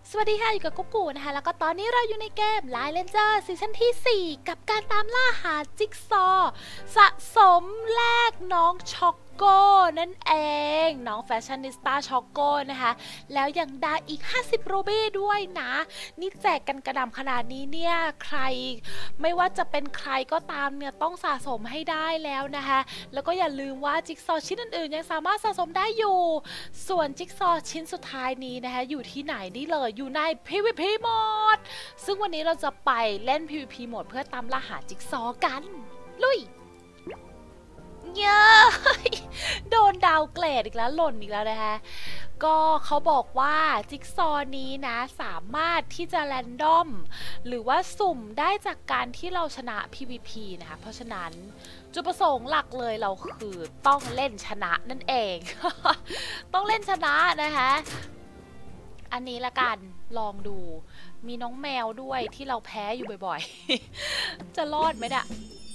สวัสดีค่ะอยู่กับกุ๊กกูนะคะแล้วก็ตอนนี้เราอยู่ในเกม Line Ranger ซีซั่นที่ 4กับการตามล่าหาจิ๊กซอว์สะสมแลกน้องช็อกโก้นั่นเองน้องแฟชั่นนิสต้าช็อกโก้นะคะแล้วยังได้อีก50รูบี้ด้วยนะนี่แจกกันกระดำขนาดนี้เนี่ยใครไม่ว่าจะเป็นใครก็ตามเนี่ยต้องสะสมให้ได้แล้วนะคะแล้วก็อย่าลืมว่าจิ๊กซอว์ชิ้นอื่นๆยังสามารถสะสมได้อยู่ส่วนจิ๊กซอว์ชิ้นสุดท้ายนี้นะคะอยู่ที่ไหนนี่เลยอยู่ใน PVP โหมดซึ่งวันนี้เราจะไปเล่น PVP โหมดเพื่อตามล่าหาจิ๊กซอว์กันลุยเย้ยโดนดาวเกรดอีกแล้วหล่นอีกแล้วนะคะก็เขาบอกว่าจิ๊กซอว์นี้นะสามารถที่จะแรนดอมหรือว่าสุ่มได้จากการที่เราชนะ PVP นะคะเพราะฉะนั้นจุดประสงค์หลักเลยเราคือต้องเล่นชนะนั่นเอง ต้องเล่นชนะนะคะอันนี้ละกันลองดูมีน้องแมวด้วยที่เราแพ้อยู่บ่อยๆ จะรอดไหมเนี่ย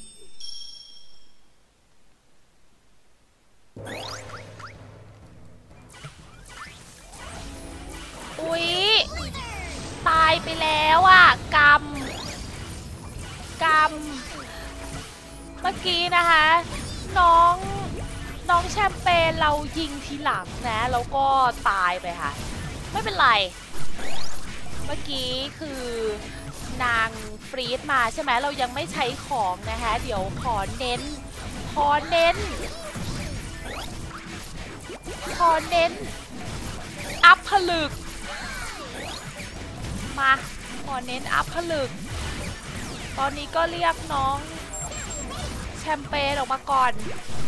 อุ๊ยตายไปแล้วอ่ะกรรมเมื่อกี้นะคะน้องแชมเปญเรายิงทีหลังนะแล้วก็ตายไปค่ะไม่เป็นไรเมื่อกี้คือนางฟรีดมาใช่ไหมเรายังไม่ใช้ของนะคะเดี๋ยวขอเน้นอัพผลึกมาขอเน้นอัพผลึกตอนนี้ก็เรียกน้องแชมเปญออกมาก่อน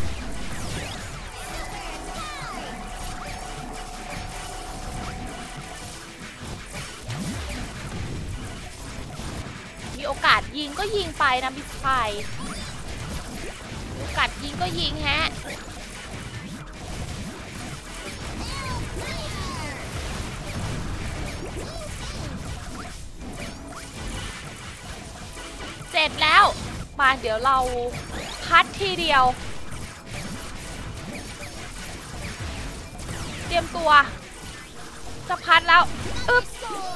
มีโอกาสยิงก็ยิงไปนะมิสไฟโอกาสยิงก็ยิงฮะเสร็จแล้วมาเดี๋ยวเราพัดทีเดียวเตรียมตัวจะพัดแล้วอึ๊บ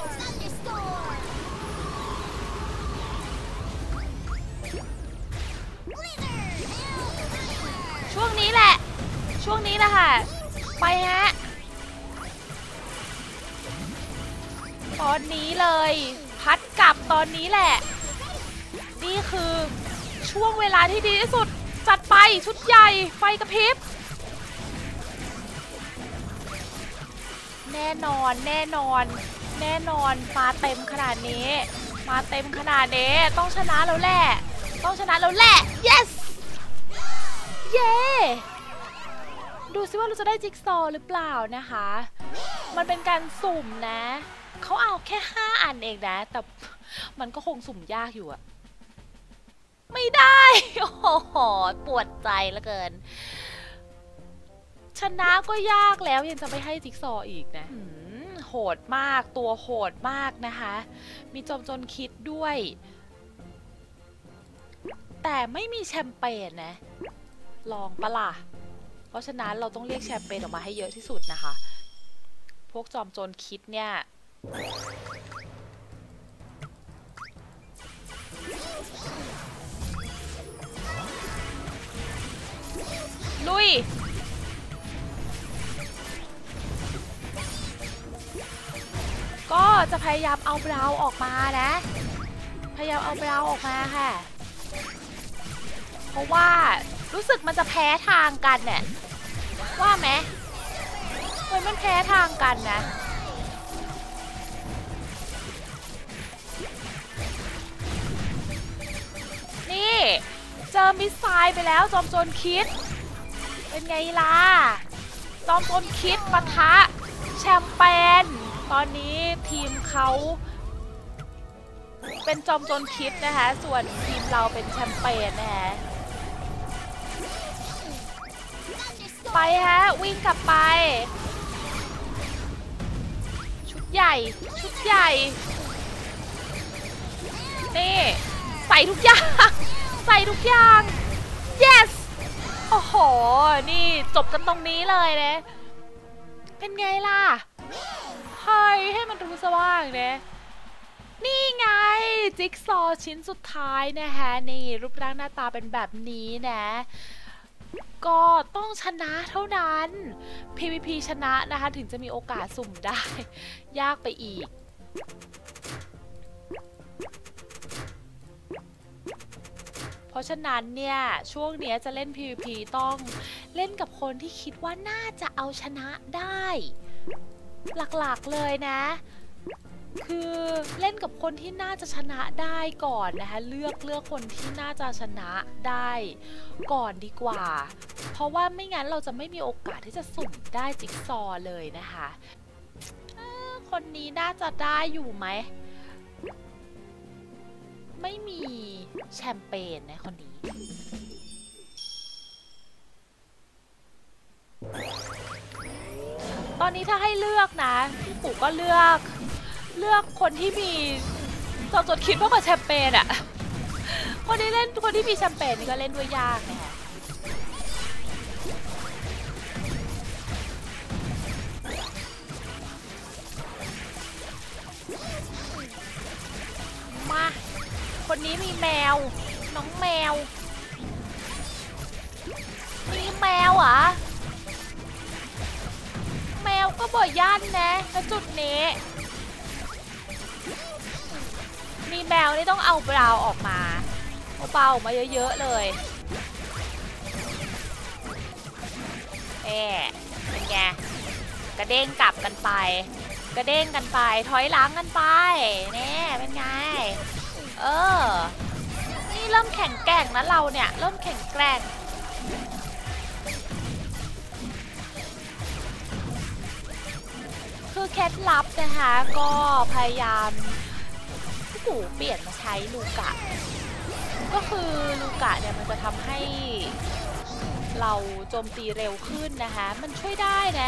ช่วงนี้แหละค่ะไปฮะตอนนี้เลยพัดกลับตอนนี้แหละนี่คือช่วงเวลาที่ดีที่สุดจัดไปชุดใหญ่ไฟกระพริบแน่นอนมาเต็มขนาดนี้ต้องชนะแล้วแหละ yes เย้ดูซิว่าเราจะได้จิ๊กซอว์หรือเปล่านะคะมันเป็นการสุ่มนะเขาเอาแค่5อันเองนะแต่มันก็คงสุ่มยากอยู่อะไม่ได้โอ้โหปวดใจเหลือเกินชนะก็ยากแล้วยังจะไม่ให้จิ๊กซอว์อีกนะโหดมากตัวโหดมากนะคะมีจอมโจรคิดด้วยแต่ไม่มีแชมเปญนะลองปะล่ะเพราะฉะนั้นเราต้องเรียกแชมเปญออกมาให้เยอะที่สุดนะคะพวกจอมโจรคิดเนี่ยลุยก็จะพยายามเอาบราวน์ออกมานะค่ะเพราะว่ารู้สึกมันจะแพ้ทางกันเนี่ยว่าไหมมันแพ้ทางกันนะนี่เจอมิสไซล์ไปแล้วจอมโจรคิดเป็นไงล่ะจอมโจรคิดปะทะแชมเปญตอนนี้ทีมเขาเป็นจอมโจรคิดนะคะส่วนทีมเราเป็นแชมเปญนะคะไปฮะวิ่งกลับไปชุดใหญ่นี่ใส่ทุกอย่าง yes โอ้โหนี่จบกันตรงนี้เลยนะเป็นไงล่ะเฮ้ยให้มันรู้สสว่างเนี่ยนี่ไงจิ๊กซอว์ชิ้นสุดท้ายนะคะนี่รูปร่างหน้าตาเป็นแบบนี้นะก็ต้องชนะเท่านั้น PVP ชนะนะคะถึงจะมีโอกาสสุ่มได้ยากไปอีกเพราะฉะนั้นเนี่ยช่วงนี้จะเล่น PVP ต้องเล่นกับคนที่คิดว่าน่าจะเอาชนะได้หลักๆเลยนะคือเล่นกับคนที่น่าจะชนะได้ก่อนนะคะเลือกคนที่น่าจะชนะได้ก่อนดีกว่าเพราะว่าไม่งั้นเราจะไม่มีโอกาสที่จะสุ่มได้จิ๊กซอว์เลยนะคะคนนี้น่าจะได้อยู่ไหมไม่มีแชมเปญนะคนนี้ตอนนี้ถ้าให้เลือกนะพี่ปู่ก็เลือกคนที่มีจดคิดมากกว่าแชมเปญอะคนที่มีแชมเปญนี่ก็เล่นด้วยยากนะคะมาคนนี้มีแมวน้องแมวมีแมวอ่ะแมวก็บ่อยย่านนะแล้วจุดนี้มีแมวนี่ต้องเอาเปล่าออกมาเอาเปล่าออกมาเยอะๆเลยเป็นไงกระเด้งกลับกันไปกระเด้งกันไปถอยหลังกันไปนี่เป็นไงนี่เริ่มแข็งแกร่งนะเราเนี่ยเริ่มแข็งแกร่งคือเคล็ดลับนะคะก็พยายามพี่ปู่เปลี่ยนมาใช้ลูกะก็คือลูกะเนี่ยมันจะทำให้เราโจมตีเร็วขึ้นนะคะมันช่วยได้นะ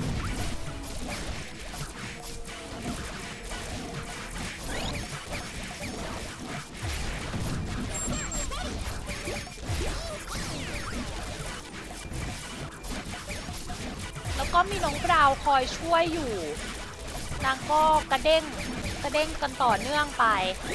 แล้วก็มีน้องบราวคอยช่วยอยู่นางก็กระเด้งกันต่อเนื่องไป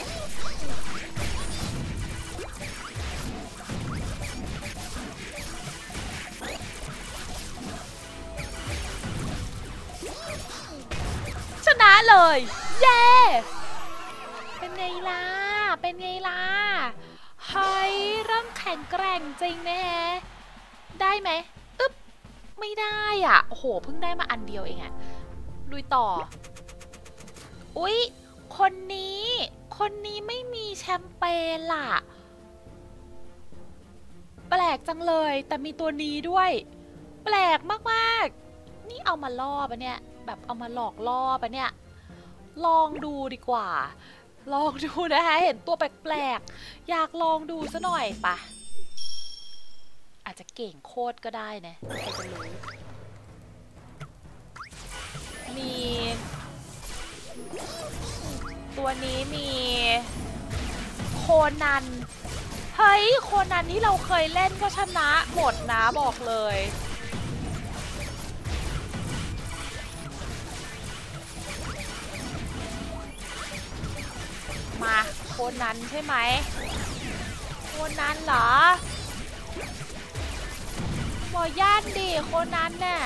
ชนะเลยเย้เป็นไงล่ะเฮ้ยเริ่มแข็งแกร่งจริงนะฮะได้ไหมอึ๊บไม่ได้อ่ะโอ้โหเพิ่งได้มาอันเดียวเองอะลุยต่ออุ๊ยคนนี้ไม่มีแชมเปญล่ะแปลกจังเลยแต่มีตัวนี้ด้วยแปลกมากๆนี่เอามาล่อปะเนี่ยแบบเอามาหลอกล่อปะเนี่ยลองดูดีกว่าลองดูนะคะเห็นตัวแปลกๆอยากลองดูซะหน่อยปะอาจจะเก่งโคตรก็ได้นะใครจะรู้มีตัวนี้มีโคนันเฮ้ยโคนันที่เราเคยเล่นก็ชนะหมดนะบอกเลยมาโคนันใช่ไหมโคนันเหรอบ่ย่านดิโคนันน่ะ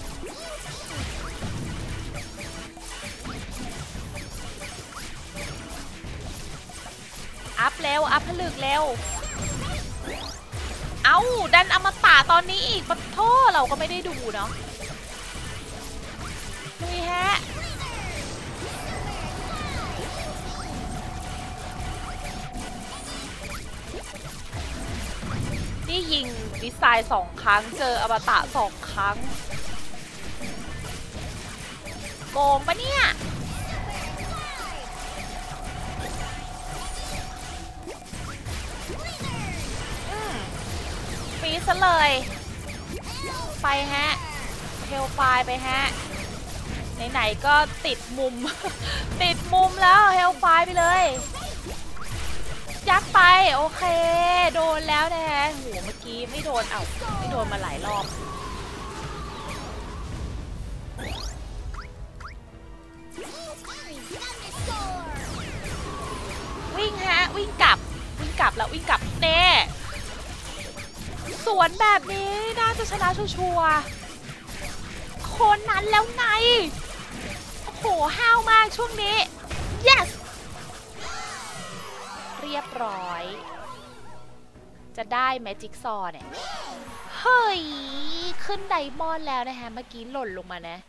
อัพเร็วอัพผลึกเร็วเอาดันอมตะตอนนี้อีกปะโทเราก็ไม่ได้ดูเนาะลุยฮะนี่ยิงดีไซน์2 ครั้งเจออมตะ2 ครั้งโกงปะเนี่ยปีซะเลยไปฮะเทลไฟไปฮะไหนๆก็ติดมุม แล้วเทลไฟไปเลยยัดไปโอเคโดนแล้วนะฮะโหเมื่อกี้ไม่โดนไม่โดนมาหลายรอบวิ่งกลับแล้ววิ่งกลับเน่สวนแบบนี้น่าจะชนะชัวร์คนนั้นแล้วไงโอ้โหห้าวมากช่วงนี้ yes เรียบร้อยจะได้แมจิกซอเนี่ยเฮ้ยขึ้นไดมอนด์แล้วนะคะเมื่อกี้หล่นลงมานะ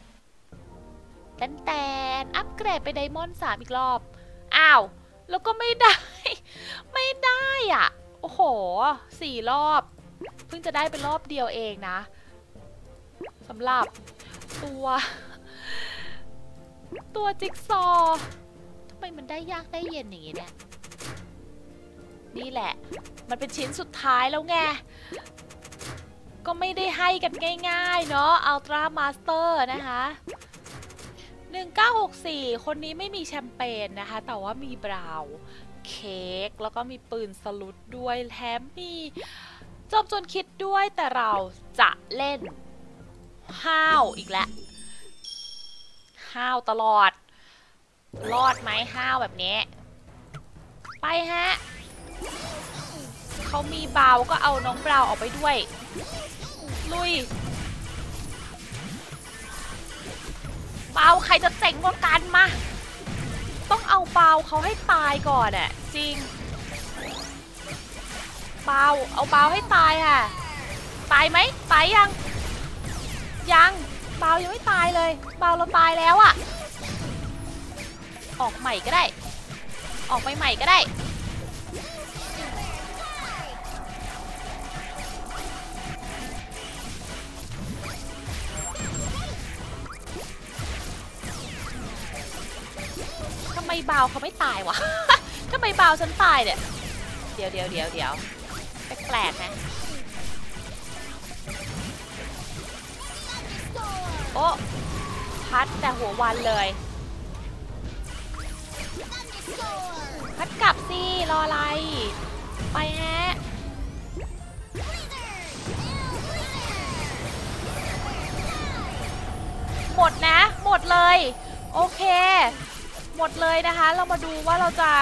แต่อัปเกรดไปไดมอนด์3อีกรอบอ้าวแล้วก็ไม่ได้อ่ะโอ้โห4 รอบเพิ่งจะได้เป็นรอบเดียวเองนะสำหรับตัวจิ๊กซอทำไมมันได้ยากได้เย็นอย่างนี้เนี่ยนี่แหละมันเป็นชิ้นสุดท้ายแล้วไงก็ไม่ได้ให้กันง่ายๆเนาะอัลตร้ามาสเตอร์นะคะ1964คนนี้ไม่มีแชมเปญนะคะแต่ว่ามีบราวน์เค้กแล้วก็มีปืนสลุดด้วยแถมมีจบจนคิดด้วยแต่เราจะเล่นห้าวอีกแล้วห้าวตลอดรอดไหมห้าวแบบนี้ไปฮะเขามีบาวก็เอาน้องบราวออกไปด้วยลุยบาวใครจะเจ๋งกว่ากันมาต้องเอาบาวเขาให้ตายก่อนอะจริงเอาบาวให้ตายค่ะตายไหมตายยังบาวยังไม่ตายเลยบาวเราตายแล้วอะออกใหม่ก็ได้ออกไปใหม่ก็ได้ทำไมบาวเขาไม่ตายวะ ทำไมบาวฉันตายเนี่ยเดี๋ยวแปลกๆนะโอ้พัดแต่หัววันเลยพัดกลับสิรออะไรไปฮะหมดนะหมดเลยโอเคหมดเลยนะคะเรามาดูว่าเราจะ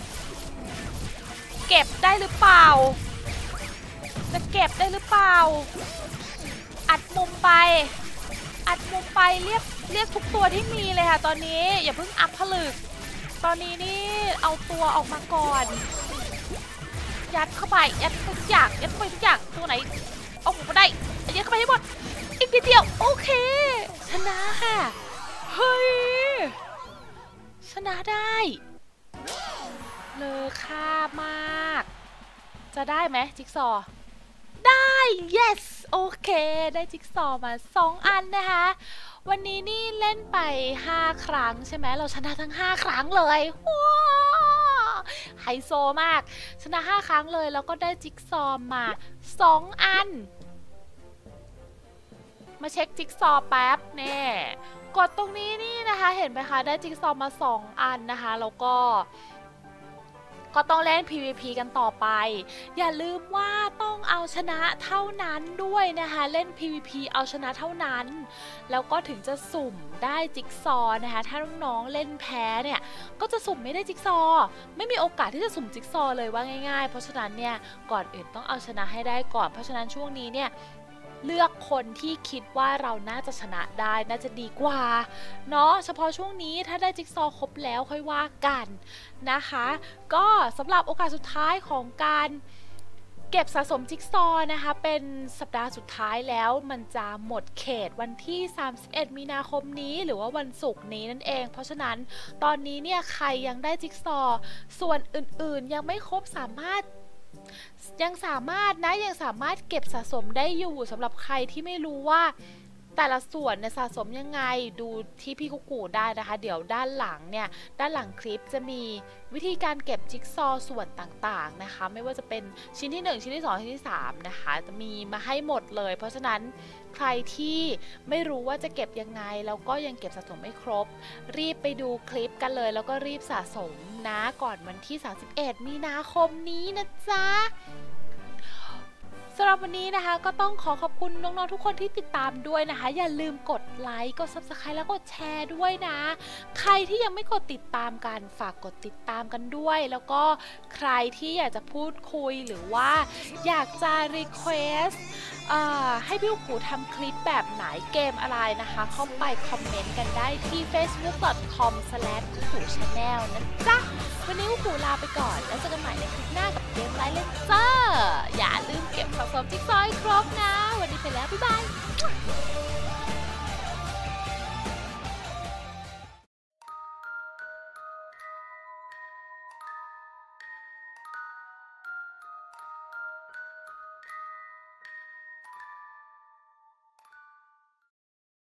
เก็บได้หรือเปล่าเก็บได้หรือเปล่าอัดมุมไปเรียกทุกตัวที่มีเลยค่ะตอนนี้อย่าเพิ่งอัพผลึกตอนนี้นี่เอาตัวออกมาก่อนยัดเข้าไปยัดทุกอย่างตัวไหนเอาออกมาได้ยัดเข้าไปให้หมดอีกนิดเดียวโอเคชนะค่ะเฮ้ยชนะได้เลอค่ามากจะได้ไหมจิ๊กซอได้ yes โอเคได้จิ๊กซอมา2 อันนะคะวันนี้นี่เล่นไป5 ครั้งใช่ไหมเราชนะทั้ง5 ครั้งเลยว้าวไฮโซมากชนะ5 ครั้งเลยแล้วก็ได้จิ๊กซอมา2 อันมาเช็คจิ๊กซอแป๊บเน่กดตรงนี้นี่นะคะเห็นไหมคะได้จิ๊กซอมา2 อันนะคะแล้วก็ต้องเล่น PVP กันต่อไปอย่าลืมว่าต้องเอาชนะเท่านั้นด้วยนะคะเล่น PVP เอาชนะเท่านั้นแล้วก็ถึงจะสุ่มได้จิ๊กซอนะคะถ้าน้องๆเล่นแพ้เนี่ยก็จะสุ่มไม่ได้จิ๊กซอไม่มีโอกาสที่จะสุ่มจิ๊กซอเลยว่าง่ายๆเพราะฉะนั้นเนี่ยก่อนอื่นต้องเอาชนะให้ได้ก่อนเพราะฉะนั้นช่วงนี้เนี่ยเลือกคนที่คิดว่าเราน่าจะชนะได้น่าจะดีกว่าเนาะเฉพาะช่วงนี้ถ้าได้จิ๊กซอครบแล้วค่อยว่ากันนะคะก็สำหรับโอกาสสุดท้ายของการเก็บสะสมจิ๊กซอนะคะเป็นสัปดาห์สุดท้ายแล้วมันจะหมดเขตวันที่31 มีนาคมนี้หรือว่าวันศุกร์นี้นั่นเองเพราะฉะนั้นตอนนี้เนี่ยใครยังได้จิ๊กซอส่วนอื่นๆยังไม่ครบยังสามารถเก็บสะสมได้อยู่สำหรับใครที่ไม่รู้ว่าแต่ละส่วนเนี่ยสะสมยังไงดูที่พี่กุ๊กกูได้นะคะเดี๋ยวด้านหลังคลิปจะมีวิธีการเก็บจิ๊กซอส่วนต่างๆนะคะไม่ว่าจะเป็นชิ้นที่1ชิ้นที่2ชิ้นที่3นะคะจะมีมาให้หมดเลยเพราะฉะนั้นใครที่ไม่รู้ว่าจะเก็บยังไงแล้วก็ยังเก็บสะสมไม่ครบรีบไปดูคลิปกันเลยแล้วก็รีบสะสมนะก่อนวันที่31 มีนาคมนี้นะจ๊ะสำหรับวันนี้นะคะก็ต้องขอบคุณน้องๆทุกคนที่ติดตามด้วยนะคะอย่าลืมกดไลค์กด Subscribe แล้วกดแชร์ด้วยนะใครที่ยังไม่กดติดตามกันฝากกดติดตามกันด้วยแล้วก็ใครที่อยากจะพูดคุยหรือว่าอยากจะ request ให้พี่กูทำคลิปแบบไหนเกมอะไรนะคะเข้าไปคอมเมนต์กันได้ที่ facebook.com/channel นะจ๊ะวันนี้กูลาไปก่อนแล้วเจอกันใหม่ในคลิปหน้ากับเกมไลท์เลนเจอร์อย่าลืมเก็บสะสมจิ๊กซอว์ให้ครบนะวันนี้ไปแล้วบ๊ายบาย